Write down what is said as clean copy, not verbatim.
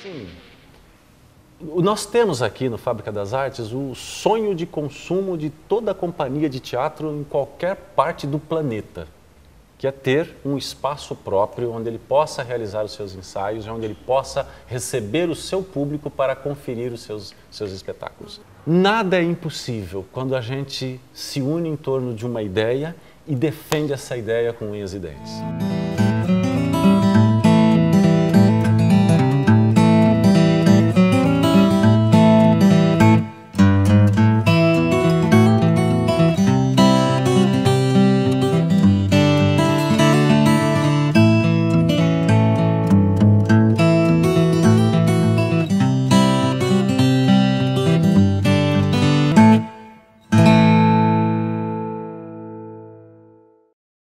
Sim. Nós temos aqui no Fábrica das Artes o sonho de consumo de toda a companhia de teatro em qualquer parte do planeta, que é ter um espaço próprio onde ele possa realizar os seus ensaios, onde ele possa receber o seu público para conferir os seus espetáculos. Nada é impossível quando a gente se une em torno de uma ideia e defende essa ideia com unhas e dentes.